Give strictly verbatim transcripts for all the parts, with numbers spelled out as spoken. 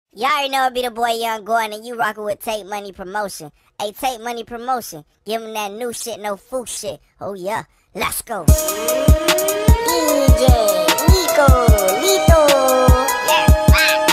Y'all already know it be the boy Young Gordon, and you rockin' with Take Money Promotion. Hey, Take Money Promotion, give him that new shit, no fool shit. Oh yeah, let's go. D J Nico, Lito, yes, five.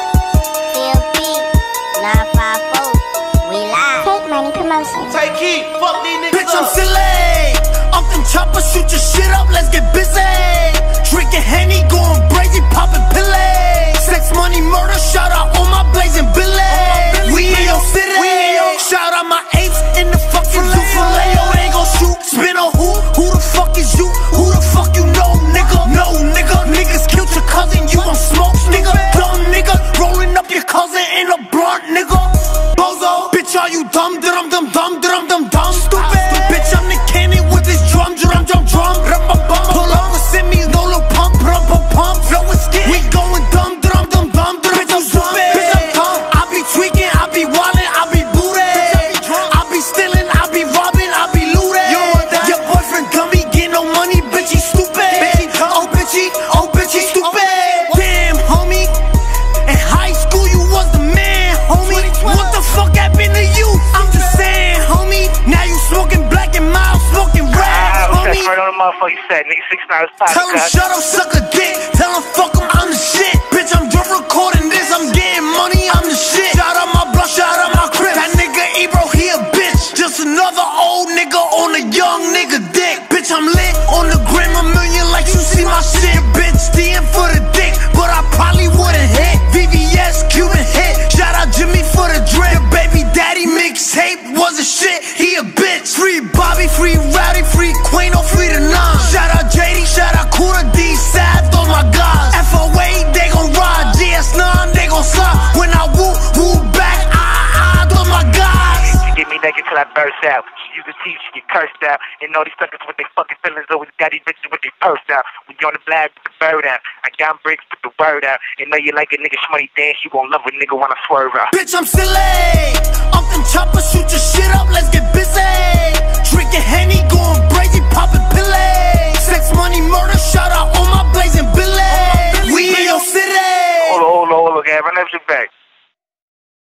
C M P, nine five four, we live. Take Money Promotion. Take heat, fuck these niggas. Bitch, I'm silly. Off them choppers, shoot your shit up, let's get busy. Drinking Henny, going crazy, popping pillay. Sex, money, murder, shout out all my blazing billy. We in your city. Shout out my apes in the fucking zoo filet. Yo, they gon' shoot, spin a who? Who the fuck is you? Who the fuck you know, nigga? No, nigga. Niggas killed your cousin, you gon' smoke, nigga. Dumb nigga, rolling up your cousin in a blunt, nigga. Bozo, bitch, are you dumb? Dum dum dum dum dum dum. Stupid, bitch, I'm the cannon with this drum, drum, drum, drum. Pull up with Simmy's, no little pump, pump, pump, pump. Flow is skin. We going dumb, dum, dum, dum, dum. Bitch, I'm stupid. Bitch, I'm dumb. I be tweaking, I be wildin', I be booty. I be stealing, I be robbing, I be looting. Your boyfriend dummy, get no money, bitch, he stupid. Oh, bitch, he, oh, bitch, he stupid. Damn, homie. In high school, you was the man, homie. What the fuck happened to you? I'm just saying, homie. Now you smoking black and mild, smoking red, homie. Right on the motherfucker, you said, nigga, six nine is Tell him shut up, suck a dick. Tell him fuck him, I'm the shit. Bitch, I'm just recording this, I'm getting money, I'm the shit. Shout out my blood, shout out my crib. That nigga Ebro, he a bitch. Just another old nigga on a young nigga dick. Bitch, I'm lit on the gram a million like you see my shit. Bitch, D M for the dick, but I probably wouldn't hit. V V S, Cuban hit. Shout out Jimmy for the drip. Your baby daddy mixtape was a shit, he a bitch. Free Bobby, free Rowdy, free Quino, free the nine. Shout out J D, shout out Kuda D, sad, oh my gosh. F O A, they gon' ride. G S nine, they gon' slide. When I woo, woo back, ah, ah, oh my gosh. She get me naked till I burst out. She use the teeth, she get cursed out. And all these suckers with their fucking feelings always got these bitches with their purse out. When you on the black, put the bird out. I got bricks, put the word out. And know you like a nigga shmoney dance, you gon' love a nigga when I swerve out. Bitch, I'm silly. Off them choppers, shoot your shit up, let's get busy. Drinking Henny, going crazy, popping